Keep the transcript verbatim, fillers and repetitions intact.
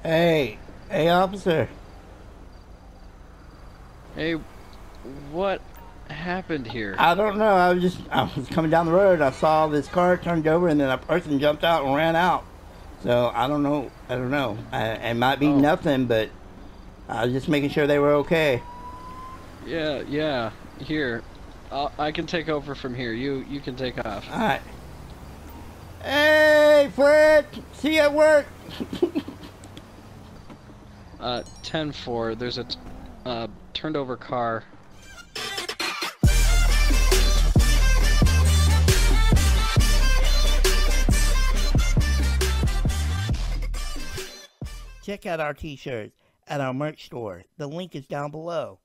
Hey, hey, officer. Hey, what happened here? I don't know. I was just I was coming down the road. I saw this car turned over, and then a person jumped out and ran out. So I don't know. I don't know. I, it might be Oh, nothing, but I was just making sure they were okay. yeah, yeah. Here, I'll, I can take over from here. You you can take off. All right. Hey, Fred. See you at work. Uh, ten four. There's a t uh turned over car. Check out our t-shirts at our merch store. The link is down below.